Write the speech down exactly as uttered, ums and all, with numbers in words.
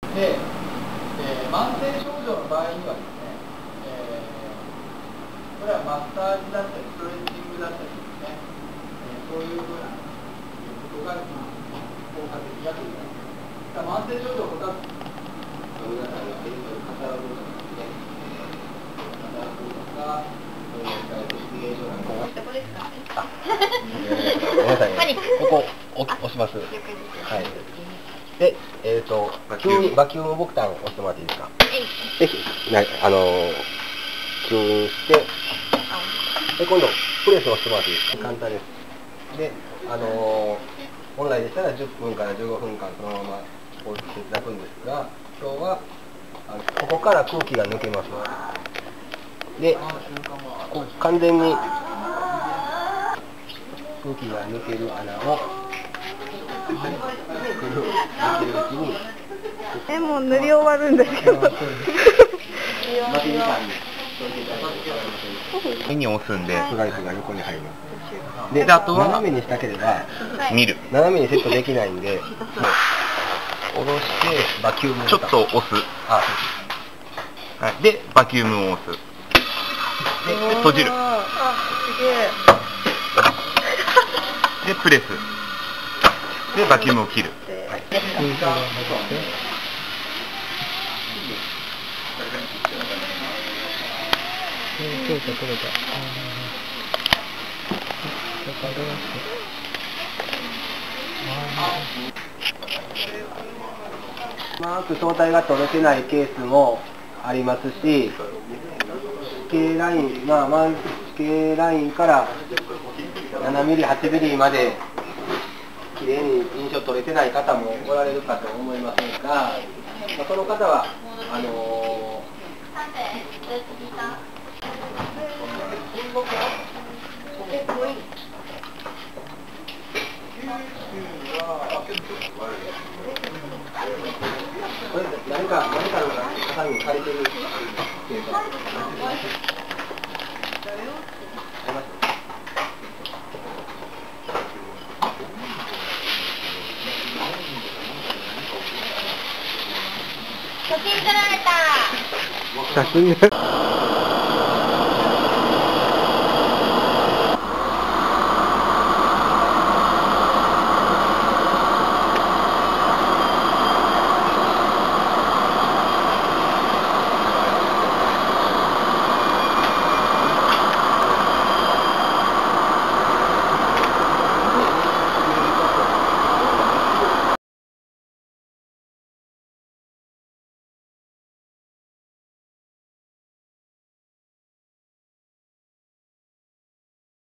で、えー、慢性症状の場合にはですね、えー、これはマッサージだったりストレッチングだったりですね、えー、そういうふうなことが効果的だと言われます。慢性症状を答える皆さんがいるという方の部分ですね、働くとか、そういう実現症なんかどこですか？ ごめんなさいね。ここ押します。はい。で、えっとバキュームバキュームボタンを押してもらっていいですか。ぜひなあの吸引して、で今度プレスを押してもらっていいですか。簡単です。で、あの本来でしたらじゅっぷんからじゅうごふんかんそのまま置いていただくんですが、今日はあのここから空気が抜けます。で、こう完全に空気が抜ける穴を抜けるうちに、 え、もう塗り終わるんですけど。 手に押すんでスライスが横に入ります。で、 あとは斜めにしたければ見る。 斜めにセットできないんで、下ろしてバキュームちょっと押す。 あ、 はい、で、バキュームを押す。で、閉じる。 あ、すげえ。 で、プレス。で、バキュームを切る。 はい。取れた取れた。うまく総体が取れてないケースもありますし、地形ライン、まあ、まあ、地形ラインからななミリ、はちミリまできれいに印象取れてない方もおられるかと思いますが、まあ、その方はあのーこれ何か何かの方に借りてるっていうか、 写真撮られた。 写真